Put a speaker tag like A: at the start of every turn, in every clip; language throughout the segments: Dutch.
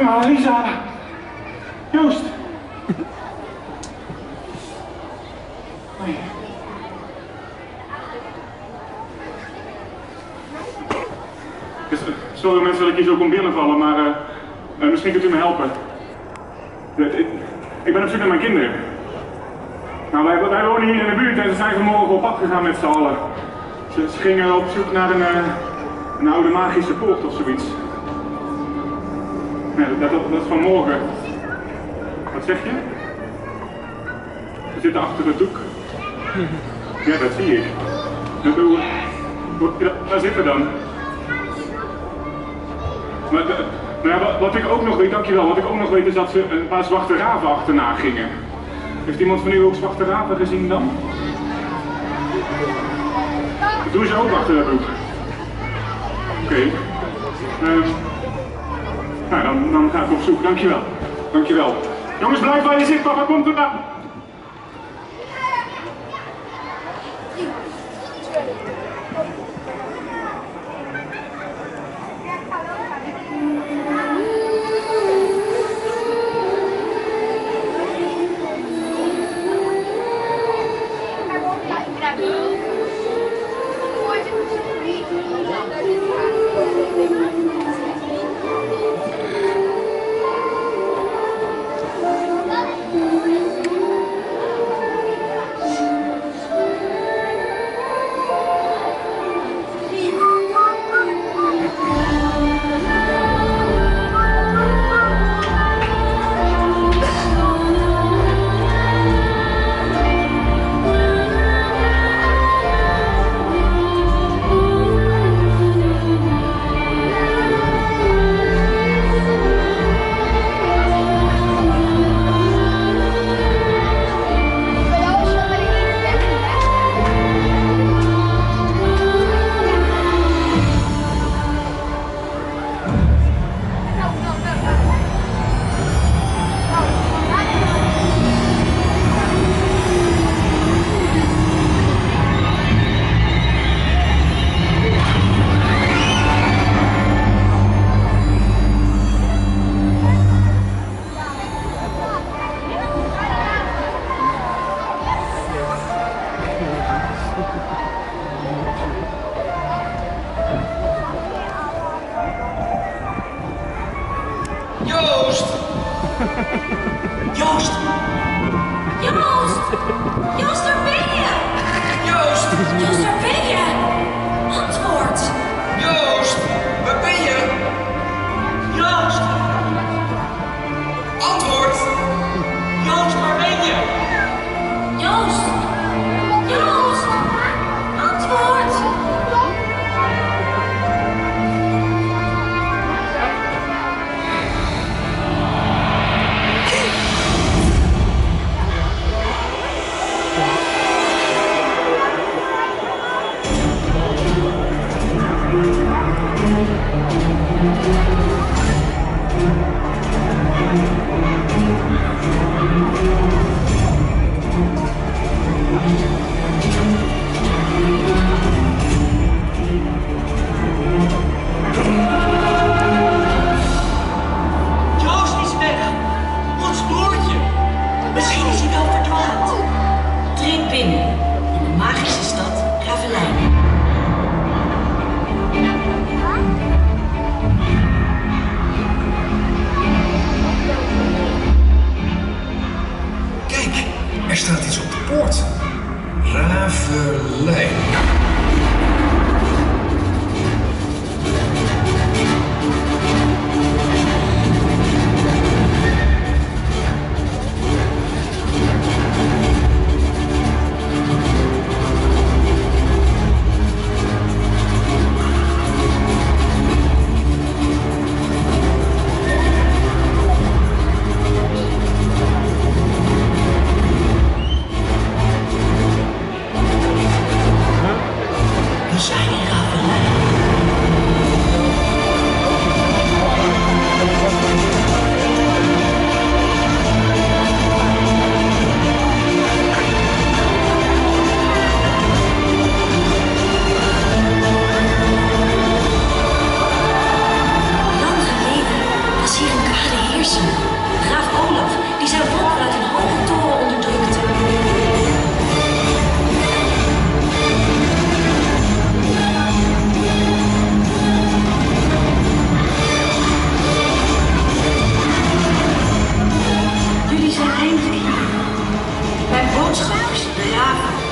A: maar, Lisa. Joost. Sorry mensen dat ik hier zo kom binnenvallen, maar misschien kunt u me helpen. Ik ben op zoek naar mijn kinderen. Nou, wij wonen hier in de buurt en ze zijn vanmorgen op pad gegaan met z'n allen. Ze gingen op zoek naar een oude magische poort of zoiets. Nee, dat is vanmorgen. Wat zeg je? Ze zitten achter het doek. Ja, dat zie ik. Waar zitten dan? Maar wat ik ook nog weet, dankjewel, wat ik ook nog weet is dat ze een paar zwarte raven achterna gingen. Heeft iemand van u ook zwarte raven gezien dan? Dat doen ze ook achter het doek. Oké. Nou, dan ga ik op zoek, dankjewel. Dankjewel. Jongens, blijf waar je zit, papa komt eraan.
B: Joost! Joost! Joost, daar ben je! Joost! Joost, daar ben je! Antwoord!
C: Joost! Waar ben je?
B: Joost!
C: Antwoord!
B: Joost, waar ben je? Joost! Joost! Antwoord! Joost is weg! Ons broertje! Misschien is hij wel verdwaald. Treed binnen in de magische stad Ravelijn.
C: Kijk, er staat iets op de poort. Ravelijn.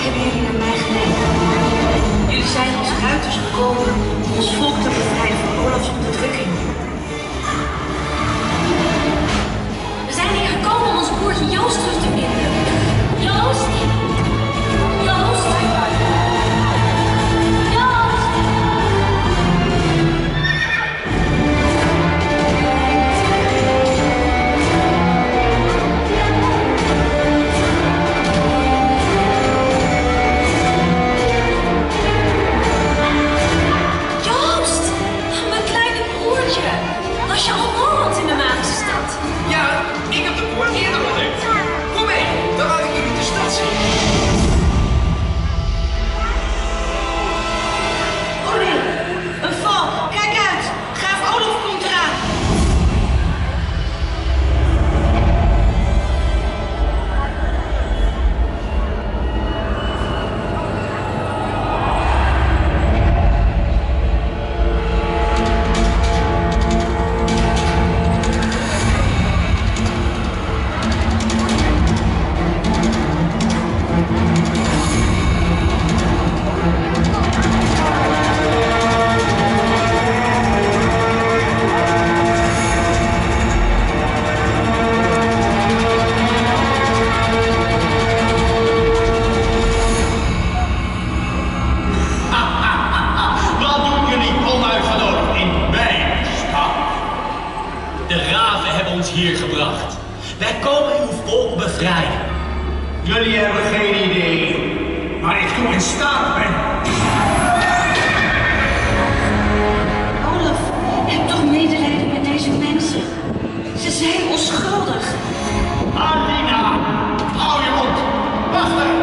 B: hebben jullie naar mij geleden. Jullie zijn als ruiters gekomen om ons volk te bevrijden van Olafs onderdrukking.
D: We zijn hier gekomen om ons broertje Joost terug te vinden. Joost? Joost? Was je al Holland in de magische stad?
C: Ja, ik heb de poort eerder ontdekt. Kom mee, dan laat ik jullie de stad zien.
B: Oh nee, een val. Kijk uit, graaf Olaf komt eraan.
E: Hier gebracht. Wij komen uw volk bevrijden.
F: Jullie hebben geen idee waar ik toe in staat ben.
B: Olaf, heb toch medelijden met deze mensen. Ze zijn onschuldig.
F: Alina, hou je mond. Wacht even.